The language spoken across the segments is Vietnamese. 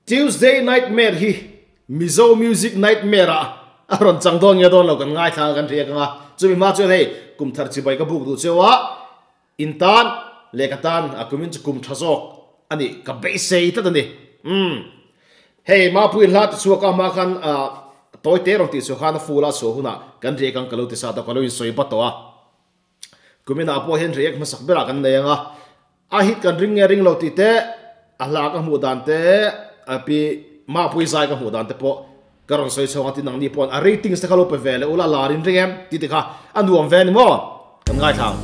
Tuesday nightmare hi Mizo music nightmare aron changdon ya don lo kan ngai tha kan ria ka chumi ma chu hei kum thar chi bai ka buk du chewa intan lekatan akumin chu kum thazok ani ka be sei ta ni hei ma pui lat chu ka ma khan toy te rong ti chu khan fula so huna kan ria kan kalo ti sa ta kalo in soi pa to a kumina po hen riek ma sak bera kan lenga a hit kan ring lo ti te ala ka mu dan te api ma pui zai ka mu dan te po karong soi chong ati nang ni pon a ratings ta kalo pe vele ula larin ringem ti te kha anuam ven mo kan ngai thang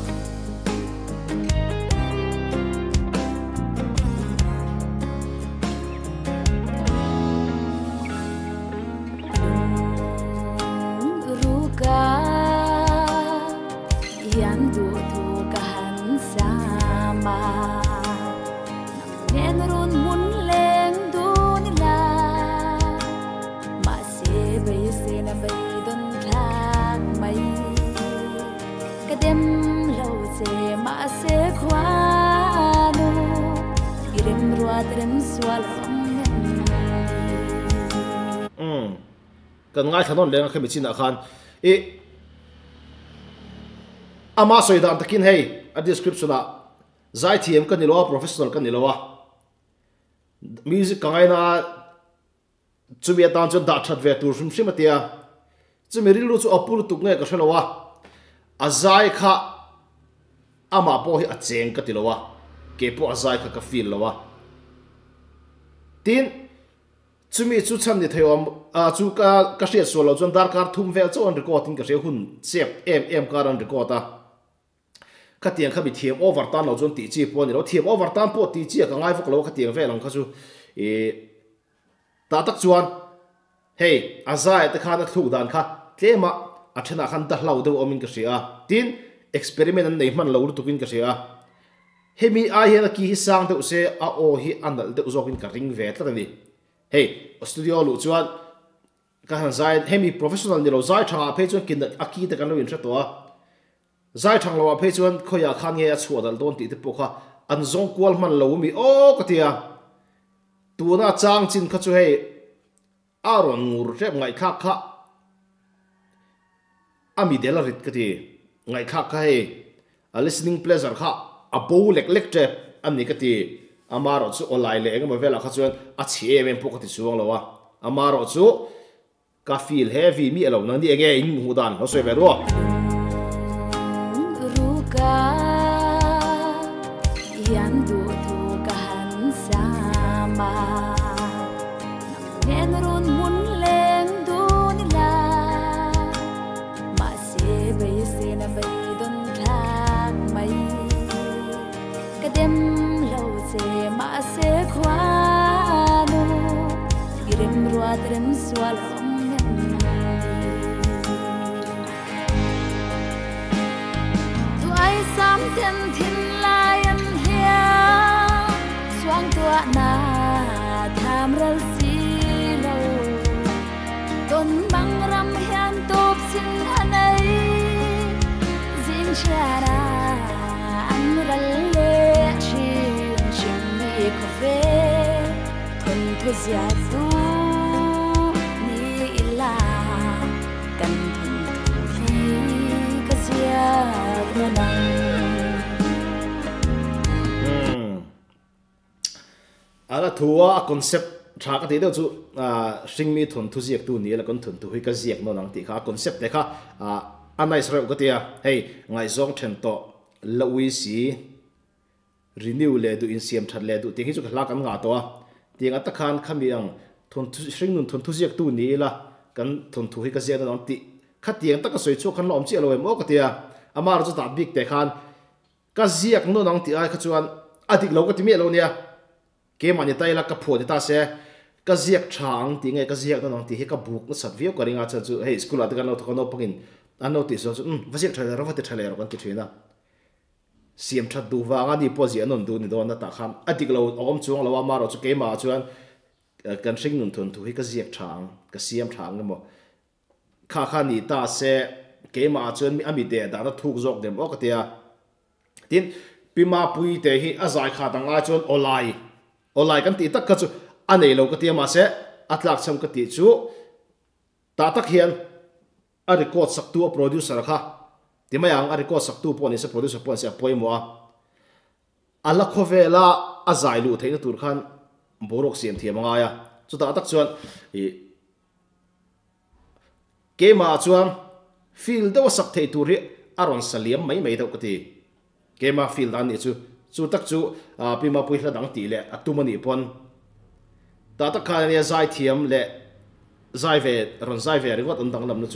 kan ngai thanon lenga khemi chin akhan e ama soidan takin hei a description a zai thiam kan nilowa professional kan nilowa music kangai na chumi atan chon da that ve tur shim atia chumi rilu chu apur tuk nge ka shalowa azai kha ama po hi acheng ka tilowa ke po azai kha ka feel lowa tin chumi chu chan ni thayom chu ka shia so lo chon dar kar thum vel chon recording ka she hun chep em karan record a ka tiang kha bi thiam over tan lo chon ti chi po ni lo thiam over tan po ti chi ka ngai fok lo ka tiang velang kha chu e ta tak chuan hey azai ta kha na thu dan kha tlema athena khan da hlau de omin ka shia tin experiment an nei man lo ru tukin ka shia hemi a hian ki hi sang de use a o hi anal de uzokin ka ring ve tla ni hey studio lu chuan ka han zai hemi professional ni lo zai thanga phe chuan kin aki te kan lo in thto a zai thang lo phe chuan khoya khan nge chhuwa dal don ti te pokha an zong kwal man lo mi o ka tia tu na chang chin kha chu hey aron ngur rep ngai kha kha ami dela rit ka ti ngai kha kha hey a listening pleasure kha a bo lek lek te ani ka ti amaro chu olai le engma vela kha chuan a chhe men pokati chuang lowa amaro chu ka feel heavy mi alo nang ni enge in hudan ho soi ve ro ruka yan du tu ka han sama nen ron mun leng du ni la ma se be se na be don thang mai ka dem ma se khwanu irim ruat rem swal tu ai sam ten thin lion here swang tua na tham ral si lo ton bang ram hian top sin anai zin chara an ral le ve thon thu zia zu ni ila kan thon thu hi ka zia na ala thua concept tha ka te do chu sing mi thon thu ziak tu ni la kon thon thu hi ka ziak no nang ti kha concept te kha anai sra ka tia hey ngai zong then to lawi si renew le du insiam that le du ti hi chu khla kan nga to a tiang at khan khamiang thon thu hring nun thon thu ziak tu ni la kan thon thu hi ka zia na ti kha tiang ta ka soi chu khan lom chi lo mo ka tia amar chu ta big te khan ka ziak no nang ti ai kha chuan adik lo ka ti me lo nia ke mani tai la ka pho ta se ka ziak thang ti nge ka ziak no nang ti hi ka buk na sat view ka ringa chu hey school at kan lo to no pangin an notice so vasiak thale ro vate thale ro kan ti thina siam that du wa nga ni pozi anon du ni don na ta kham adik lo om chuang lo ma ro chu ke ma chuan kan sing nun thon thu hi ka ziak thang ka siam thang mo kha kha ni ta se ke ma chuan mi ami de da na thuk jok dem o ka tia tin pima pui te hi azai kha tanga chuan olai kan ti tak ka chu anei lo ka tia ma se atlak cham ka ti chu ta tak hian a record sak tu a producer kha timayang a record sak tu pon se producer pon se poimo a ala khovela a zai lu theina tur khan borok siam thiam anga ya chu ta tak chuan ke ma chuan feel do sak thei tur ri aron saliam mai mai do ka ti ke ma feel an ni chu tak chu pima pui hla dang ti le atumani pon ta tak kha ne zai thiam le zai ve ron zai ve ringot an dang lam nu chu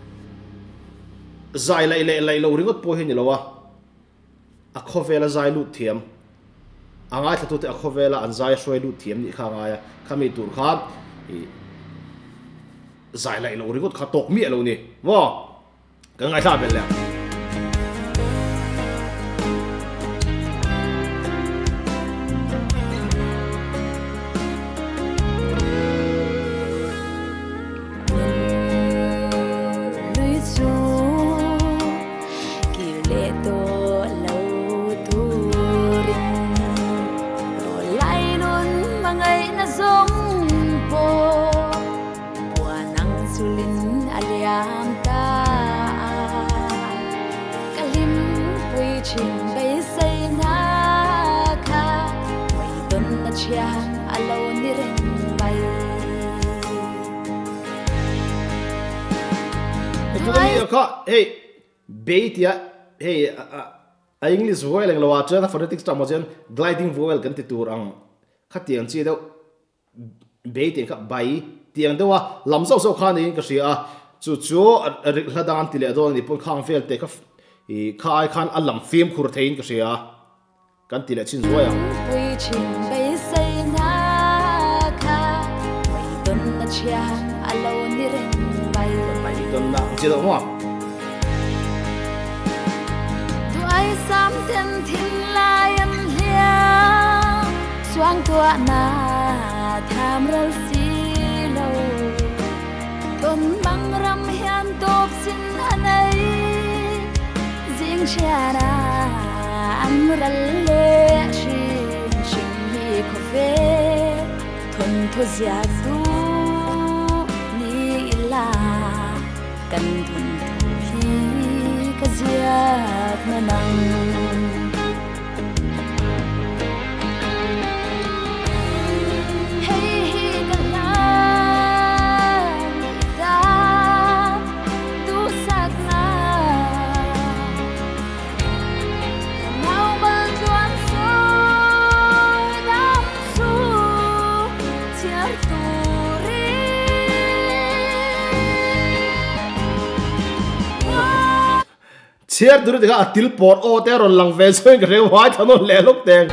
zai lai lo ringot po hin lo wa a khovela zai lu thiam angai thatu te a khovela an zai hroi lu thiam ni kha nga ya khami tur kha zai lai lo ringot kha tok mi lo ni wo ka ngai tha bel le hey beitia hey English voice lang lawa cha phonetics ta mojen gliding vowel kan ti tur ang khatiang chi do beiting ka bai tiang do wa lam so kha ni ka sia chu hladang ti le do ni pon khang fel te ka kha ai khan alam film khur thein ka sia kan ti le chin zoya pui chin bai sai na kha bai don na chia alo ni ren bai don na chi do mo sam ten thin lai an hlia swang tua na tham ral si lo ton bang ram hian top sin anai jing chana an ral le shin hi ko ve thon tho zia su ni la kan thun hi ka zia nang hey ka la da tu sak na now bal chuan so dam su chiar tu ri chiar dur de ga til por o te ron lang ve so ke re wai thano le lok teng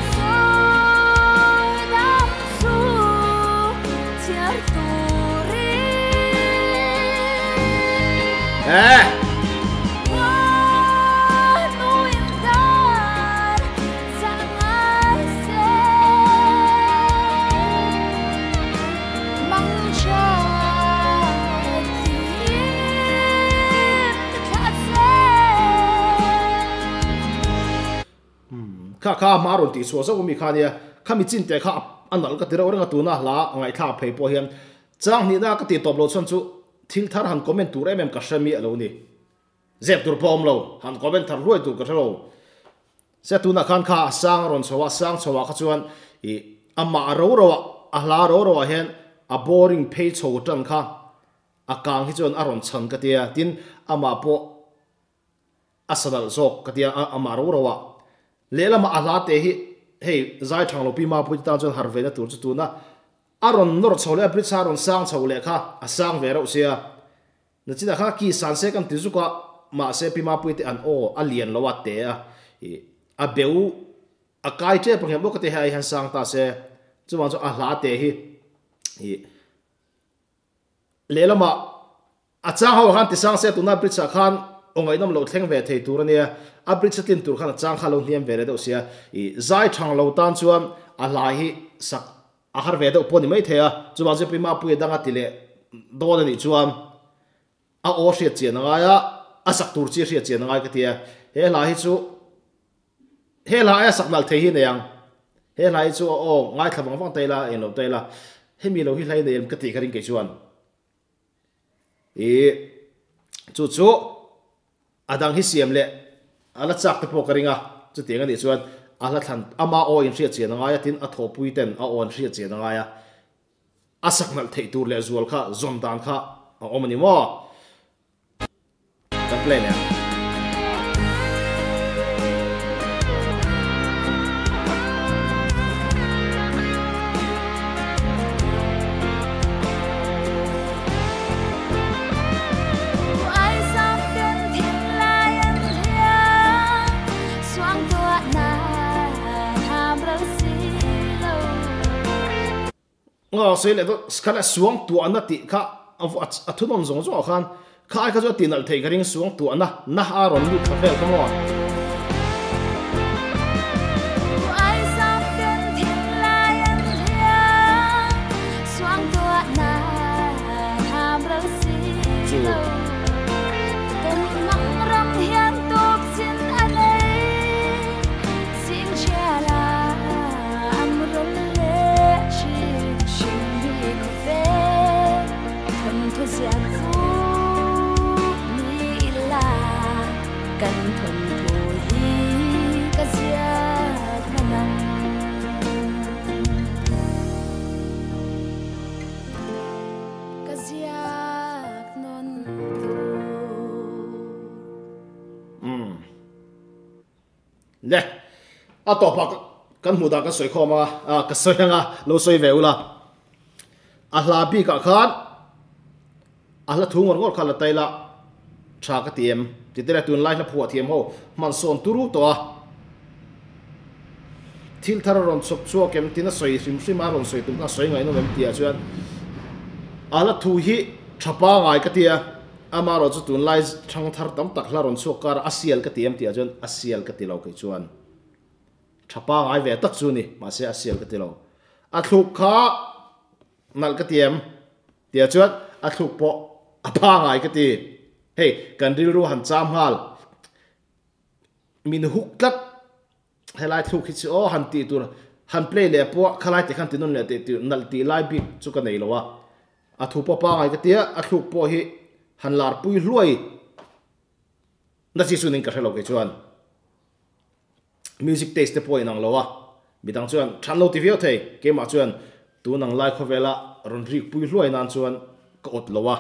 kha maron ti so so mi khania khami chin te kha anal ka tira orenga tuna la ngai tha phei po hiam chang ni na ka ti top lo chon chu thil thar han comment tur em ka shami alo ni zep tur pom lo han comment thar ruai tur ka lo se tuna khan kha sang ron chowa kha chuan I ama ro ahla ro hen a boring page ho tan kha a kang hi chuan aron chan ka tia tin ama po asadal zok ka tia ama ro lela ma ala te hi hey zai thang lo pi ma pu ta chon harve na tur chu tu na aron nor chole apri charon sang chole kha asang ve ro sia na chida kha ki san se kam ti zu ka ma se pi ma pu te an o alien lo wa te a beu a kai che pa ngem bo ka te hai han sang ta se chu ma chu a hla te hi lela ma a chang ho han ti sang se tu na pri cha khan ongai nam lo thleng ve thei tur ania abri chatlin tur khana chang khalo niam ve re do sia I zai thang lo tan chuan a lai hi sak a har ve do poni mai thea chuwa je pima pu danga tile do ni chuan a o hriat che na ya a sak tur chi hriat che na ka tia he la hi chu he la ya sak nal thei hi ne yang he la hi chu o ngai thlawang wang te la en lo te la hemi lo hi lai nei ka ti karing ke chuan e chu chu adang hi siam le ala chak te po karinga chu tiang ani chuan ala than ama o in ria chen anga ya tin a tho pui ten a on ria chen anga ya asak nal thei tur le zual kha zom dan kha a omani mo ka play ne sei le do skala suang tu ana ti kha a thunon zong zo khan khai kha zo tinal thei garing suang tu ana na a ron lu kha fel come on nè à tổ bạc căn mù đa cái soi kho mà cái soi nga lâu soi về ula là bi cả khan là thu ngor khan là tay là trả cái tiền thì đây là tuần lai là phù tiền hồ man son turu to thil thar ron sop chua kem tin a soi sim a ron soi tum na soi ngai no mem tia chuan là thu hi thapa ngai ka tia ama ro chu tun lai thang thar tam tak la ron chu kar asial ka tiam tia chuan asial ka ti lo ke chuan thapa ngai ve tak chu ni ma se asial ka ti lo a thuk kha nal ka tiam tia chuan a thuk po a pa ngai ka ti hey kan ril ru han cham hal min huk tlak helai thuk hi chu o han ti tur han play le po khalai te khan tinun le te nal ti lai bi chu ka nei lo wa a thu po pa ngai ka tia a thuk po hi han lar pui hluai na chi sunin ka hello ke chuan music taste te point nang lowa midang chuan than lo ti vio thei ke ma chuan tu nang lai khovela ron rik pui hluai nan chuan ka ot lowa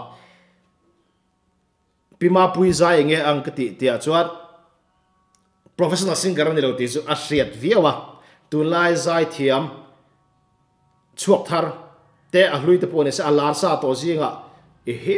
pima pui zai nge ang ka ti tia chuan professional singer ni lo ti chu a hriat viawa tu lai zai thiam chuak thar te a hlui te pone se alar sa to zinga e he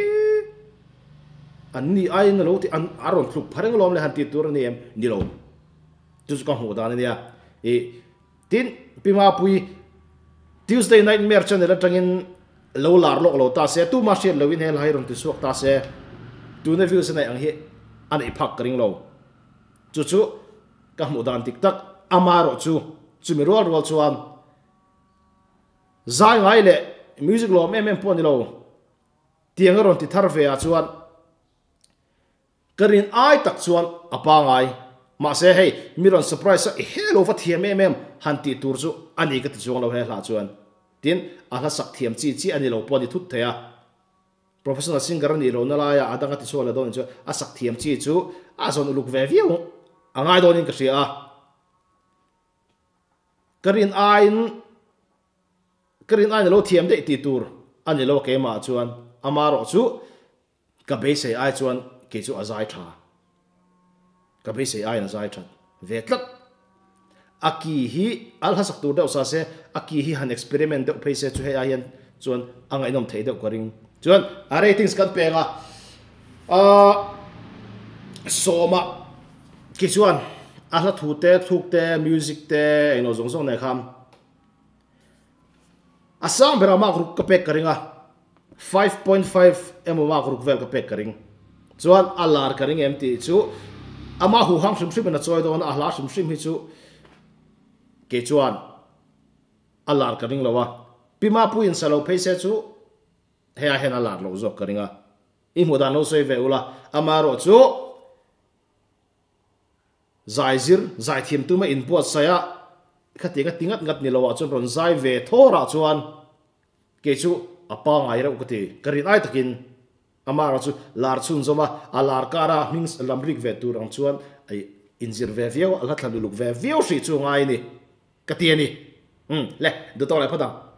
ani ai na lo ti an aron thluk phareng lom le han ti tur ni em ni lo tu ka hu da ni ya e tin pima pui Tuesday night mer channel atangin lo lar lok lo ta se tu ma shel lo in hel hai ron ti suak ta se tu na view se nai ang hi an i phak ring lo chu chu ka mu dan tik tak amaro chu mi rol rol chuan zai ngai le music lo em pon ni lo tiang ron ti thar ve a chuan karin ai tak chuan apa ngai ma se hey miron surprise hello fa thiam em han ti tur chu ani ka ti chuang lo he hla chuan tin ala sak thiam chi ani lo pon ni thut thea professional singer ni lo na la ya adanga ti chuan la don chu a sak thiam chi chu a zon luk ve viu angai don in ka sia karin ai lo thiam de ti tur ani lo ke ma chuan amaro chu ka be se ai chuan ke chu azai tha ka be se ai na zai tha ve tlak aki hi al hasak tur de sa se aki hi han experiment de phaise chu he ayan chuan angai nom thei de koring chuan a ratings kan penga soma ke chuan a la thu te thuk te music te eno zong zong ne kham asam bera ma group ka pek karinga 5.5 emo ma group vel ka pek karing chuan alar karing mt chu ama hu hang shim shim na choi don a hla shim shim hi chu ke chuan alar karing lawa pima pu in salo phaise chu he a hen alar lo zo karinga I mu dan no soi ve ula amaro chu zaizir zai thiam tu ma in puat saya khatinga tingat ngat ni lawa chun ron zai ve thora chuan ke chu apa ngai ra ukati karin ai takin amara chu lar chun zoma alar kara mings lamrik ve tur ang chuan ai injir ve viau ala thlanu luk ve viau hri chu ngai ni katiani le do to lai phatang